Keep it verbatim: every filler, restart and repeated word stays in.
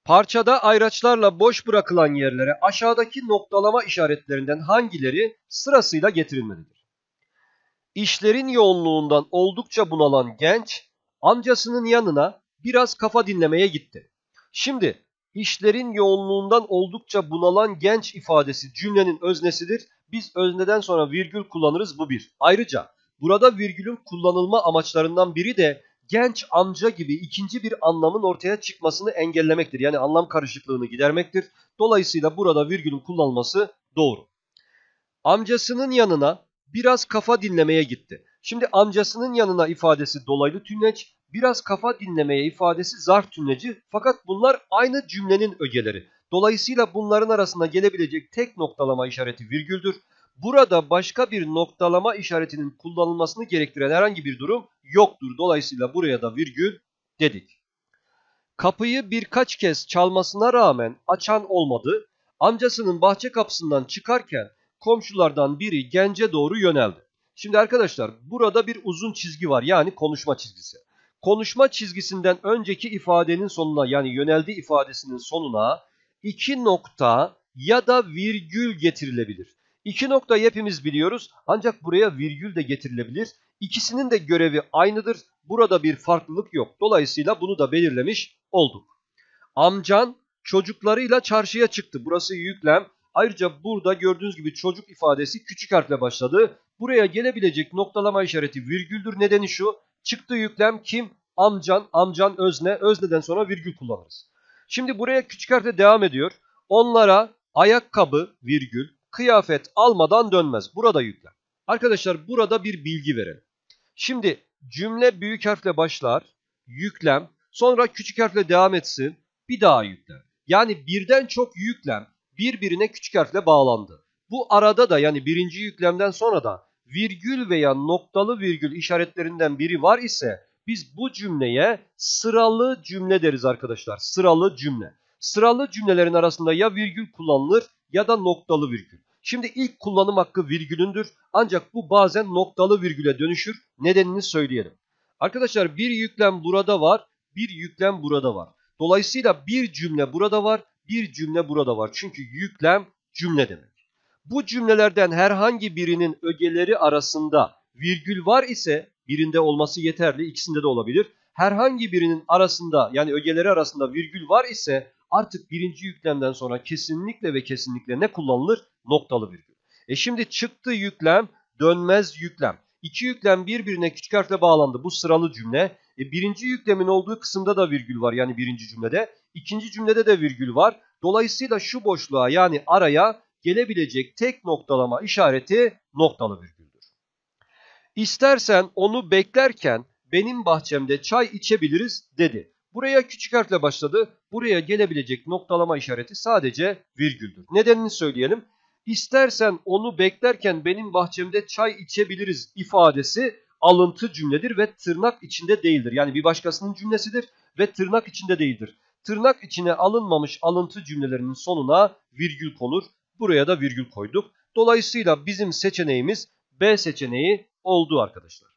Parçada ayraçlarla boş bırakılan yerlere aşağıdaki noktalama işaretlerinden hangileri sırasıyla getirilmelidir? İşlerin yoğunluğundan oldukça bunalan genç, amcasının yanına biraz kafa dinlemeye gitti. Şimdi işlerin yoğunluğundan oldukça bunalan genç ifadesi cümlenin öznesidir. Biz özneden sonra virgül kullanırız, bu bir. Ayrıca burada virgülün kullanılma amaçlarından biri de genç amca gibi ikinci bir anlamın ortaya çıkmasını engellemektir. Yani anlam karışıklığını gidermektir. Dolayısıyla burada virgülün kullanılması doğru. Amcasının yanına biraz kafa dinlemeye gitti. Şimdi amcasının yanına ifadesi dolaylı tümleç, biraz kafa dinlemeye ifadesi zarf tümleci. Fakat bunlar aynı cümlenin ögeleri. Dolayısıyla bunların arasında gelebilecek tek noktalama işareti virgüldür. Burada başka bir noktalama işaretinin kullanılmasını gerektiren herhangi bir durum yoktur. Dolayısıyla buraya da virgül dedik. Kapıyı birkaç kez çalmasına rağmen açan olmadı. Amcasının bahçe kapısından çıkarken komşulardan biri gence doğru yöneldi. Şimdi arkadaşlar burada bir uzun çizgi var, yani konuşma çizgisi. Konuşma çizgisinden önceki ifadenin sonuna, yani yöneldi ifadesinin sonuna iki nokta ya da virgül getirilebilir. İki nokta hepimiz biliyoruz, ancak buraya virgül de getirilebilir. İkisinin de görevi aynıdır. Burada bir farklılık yok. Dolayısıyla bunu da belirlemiş olduk. Amcan çocuklarıyla çarşıya çıktı. Burası yüklem. Ayrıca burada gördüğünüz gibi çocuk ifadesi küçük harfle başladı. Buraya gelebilecek noktalama işareti virgüldür. Nedeni şu: çıktı yüklem kim? Amcan. Amcan özne. Özneden sonra virgül kullanırız. Şimdi buraya küçük harfle devam ediyor. Onlara ayakkabı virgül kıyafet almadan dönmez. Burada yüklem. Arkadaşlar burada bir bilgi verelim. Şimdi cümle büyük harfle başlar, yüklem, sonra küçük harfle devam etsin, bir daha yüklem. Yani birden çok yüklem birbirine küçük harfle bağlandı. Bu arada da, yani birinci yüklemden sonra da virgül veya noktalı virgül işaretlerinden biri var ise biz bu cümleye sıralı cümle deriz arkadaşlar. Sıralı cümle. Sıralı cümlelerin arasında ya virgül kullanılır ya da noktalı virgül. Şimdi ilk kullanım hakkı virgülündür, ancak bu bazen noktalı virgüle dönüşür. Nedenini söyleyelim. Arkadaşlar bir yüklem burada var, bir yüklem burada var. Dolayısıyla bir cümle burada var, bir cümle burada var. Çünkü yüklem cümle demek. Bu cümlelerden herhangi birinin ögeleri arasında virgül var ise birinde olması yeterli, ikisinde de olabilir. Herhangi birinin arasında, yani ögeleri arasında virgül var ise artık birinci yüklemden sonra kesinlikle ve kesinlikle ne kullanılır? Noktalı virgül. E şimdi çıktı yüklem, dönmez yüklem. İki yüklem birbirine küçük harfle bağlandı. Bu sıralı cümle. E birinci yüklemin olduğu kısımda da virgül var, yani birinci cümlede. İkinci cümlede de virgül var. Dolayısıyla şu boşluğa, yani araya gelebilecek tek noktalama işareti noktalı virgüldür. İstersen onu beklerken benim bahçemde çay içebiliriz dedi. Buraya küçük harfle başladı. Buraya gelebilecek noktalama işareti sadece virgüldür. Nedenini söyleyelim. İstersen onu beklerken benim bahçemde çay içebiliriz ifadesi alıntı cümledir ve tırnak içinde değildir. Yani bir başkasının cümlesidir ve tırnak içinde değildir. Tırnak içine alınmamış alıntı cümlelerinin sonuna virgül konur. Buraya da virgül koyduk. Dolayısıyla bizim seçeneğimiz B seçeneği oldu arkadaşlar.